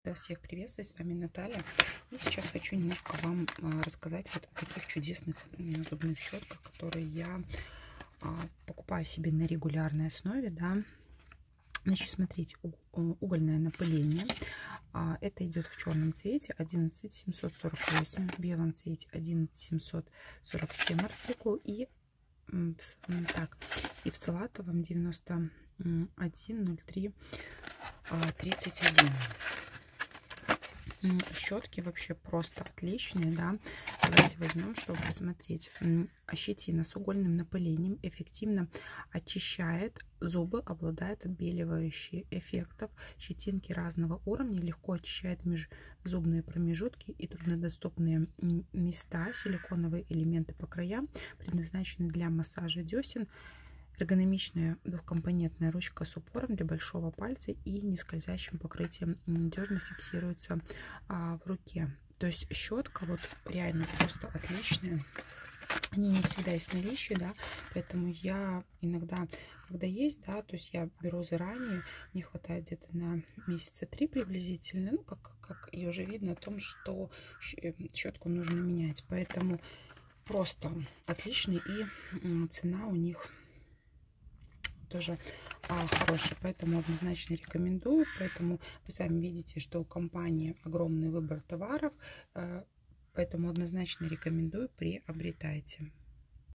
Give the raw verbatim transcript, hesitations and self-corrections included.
Всех приветствую, с вами Наталья. И сейчас хочу немножко вам рассказать вот о таких чудесных зубных щетках, которые я покупаю себе на регулярной основе, да. Значит, смотрите, угольное напыление. Это идет в черном цвете одиннадцать семьсот сорок восемь, в белом цвете одиннадцать семьсот сорок семь артикул, и так, и в салатовом девяносто один ноль три тридцать один. Щетки вообще просто отличные, да. Давайте возьмем, чтобы посмотреть. Щетина с угольным напылением эффективно очищает зубы, обладает отбеливающим эффектом. Щетинки разного уровня легко очищает межзубные промежутки и труднодоступные места. Силиконовые элементы по краям предназначены для массажа десен. Эргономичная двухкомпонентная ручка с упором для большого пальца и нескользящим покрытием надежно фиксируется а, в руке. То есть щетка вот реально просто отличная. Они не всегда есть в наличии, да, поэтому я иногда, когда есть, да, то есть я беру заранее, не хватает где-то на месяца три приблизительно, ну, как, как и уже видно о том, что щетку нужно менять, поэтому просто отличный, и цена у них тоже а, хороший, поэтому однозначно рекомендую. Поэтому вы сами видите, что у компании огромный выбор товаров, а, поэтому однозначно рекомендую, приобретайте.